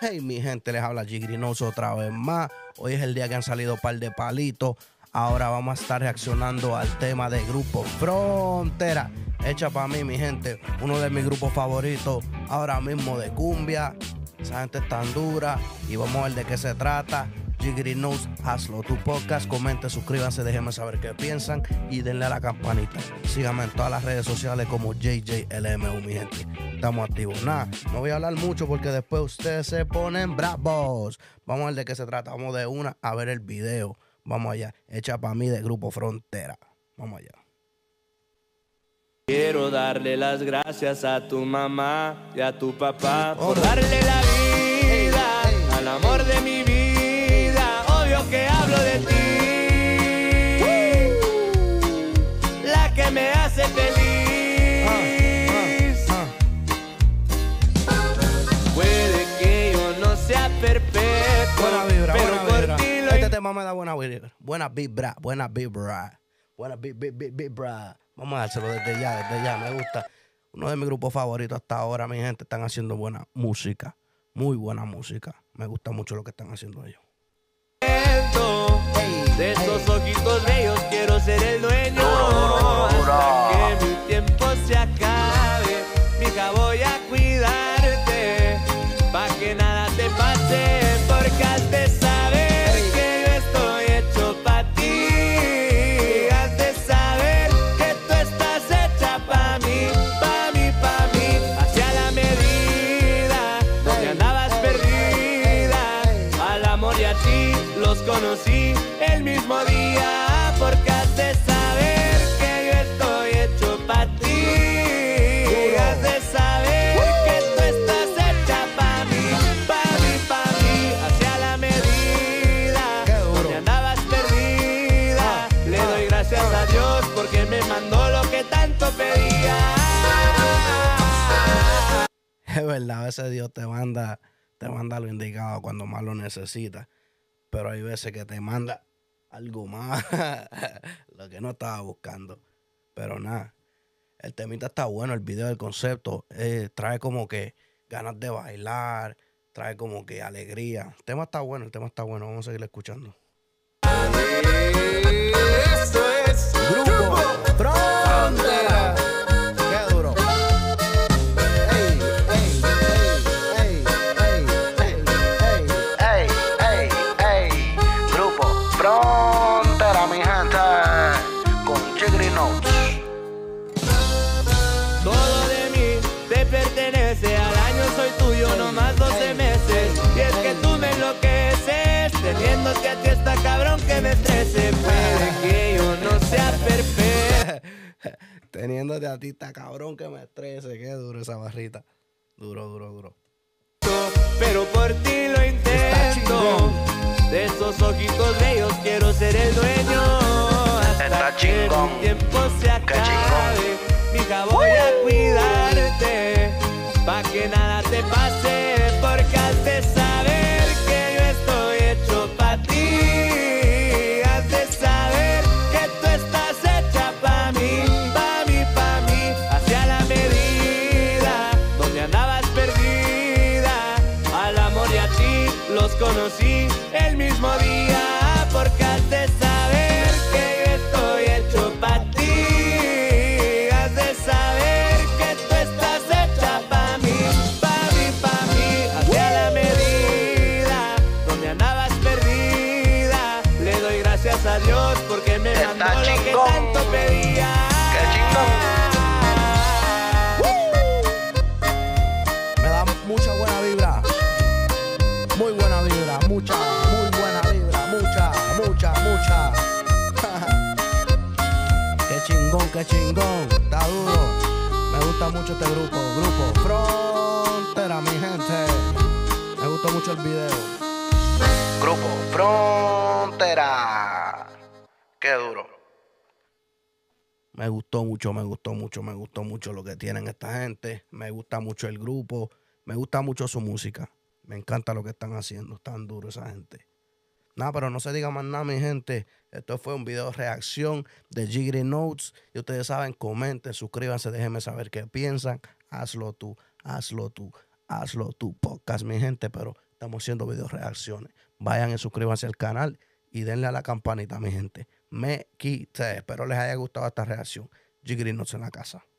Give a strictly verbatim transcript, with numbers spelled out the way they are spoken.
Hey, mi gente, les habla Gigrinoso otra vez más. Hoy es el día que han salido un par de palitos. Ahora vamos a estar reaccionando al tema del grupo Frontera. Hecha para mí, mi gente, uno de mis grupos favoritos ahora mismo de cumbia. Esa gente es tan dura y vamos a ver de qué se trata. Gigrinoso, hazlo tu podcast, comenten, suscríbanse, déjenme saber qué piensan y denle a la campanita. Síganme en todas las redes sociales como J J L M U, mi gente. Estamos activos. Nada, no voy a hablar mucho porque después ustedes se ponen bravos. Vamos a ver de qué se trata. Vamos de una a ver el video. Vamos allá. Hecha para mí de Grupo Frontera. Vamos allá. Quiero darle las gracias a tu mamá y a tu papá por darle la vida al amor de mi vida. Obvio que hablo de ti, la que me hace feliz. Puede que yo no sea perfecto, Buena vibra, pero buena por vibra. ti lo Este tema me da buena vibra. Buena vibra, buena vibra. Buena vi- vi- vi- vibra. Vamos a dárselo desde ya, desde ya. Me gusta. Uno de mis grupos favoritos hasta ahora, mi gente, están haciendo buena música. Muy buena música. Me gusta mucho lo que están haciendo ellos. De esos ojitos bellos quiero ser el dueño. Hasta que mi tiempo se acabe, mija, voy a cuidarte, pa' que nada te pase, porque has de saber que yo estoy hecho pa' ti. Has de saber que tú estás hecha pa' mí, pa' mí, pa' mí. Hacia la medida donde andabas perdida, al amor y a ti los conocí el mismo día, porque has de saber que yo estoy hecho pa' ti. Has de saber que tú estás hecha pa' mí, pa' mí, pa' mí. Hacia la medida donde andabas perdida, le doy gracias a Dios porque me mandó lo que tanto pedía. Es verdad, a veces Dios te manda, te manda lo indicado cuando más lo necesitas. Pero hay veces que te manda algo más, lo que no estaba buscando. Pero nada, el temita está bueno, el video, el concepto, eh, trae como que ganas de bailar, trae como que alegría. El tema está bueno, el tema está bueno, vamos a seguir escuchando. Eso es Grupo Frontera. Qué duro. Ey, ey, ey, ey, ey, ey, ey, ey. Grupo Frontera, mi gente, con Gigrinoso. Todo de mí te pertenece, al año soy tuyo, no más doce meses. Y es que tú me enloqueces, teniéndote a ti está cabrón que me estrese. Puede que yo no sea perfecto, Teniéndote a ti está cabrón que me estrese. Qué duro esa barrita. Duro, duro, duro. pero por ti lo Está intento. chingón. De esos ojitos bellos quiero ser el dueño. Hasta Está que chingón. mi tiempo se Qué chingón. acabe, mija, voy a cuidarte, pa' que nada te pase, porque has de saber que yo estoy hecho pa' ti. Has de saber que tú estás hecha pa' mí, pa' mí, pa' mí. Hacia la medida donde andabas perdida, al amor y a ti los conocí el mismo día, porque has de saber que yo estoy hecho pa' ti. Has de saber que tú estás hecha pa' mí, pa' mí, pa' mí. Hacia la medida donde andabas perdida, le doy gracias a Dios porque me Está mandó lo que chingón. tanto pedía. Qué chingón. Me da mucha buena vibra. Muy buena vibra. Mucha, muy buena vibra. Mucha, mucha, mucha. Qué chingón, qué chingón. Está duro. Me gusta mucho este grupo. Grupo Frontera, mi gente. Me gustó mucho el video. Grupo Frontera. Qué duro. Me gustó mucho, me gustó mucho, me gustó mucho lo que tienen esta gente. Me gusta mucho el grupo. Me gusta mucho su música. Me encanta lo que están haciendo. Están duros esa gente. Nada, pero no se diga más nada, mi gente. Esto fue un video reacción de Gigrinoso. Y ustedes saben, comenten, suscríbanse, déjenme saber qué piensan. Hazlo tú, hazlo tú, hazlo tú. Podcast, mi gente, pero estamos haciendo video reacciones. Vayan y suscríbanse al canal y denle a la campanita, mi gente. Me quité. Espero les haya gustado esta reacción. Jiggy Notes en la casa.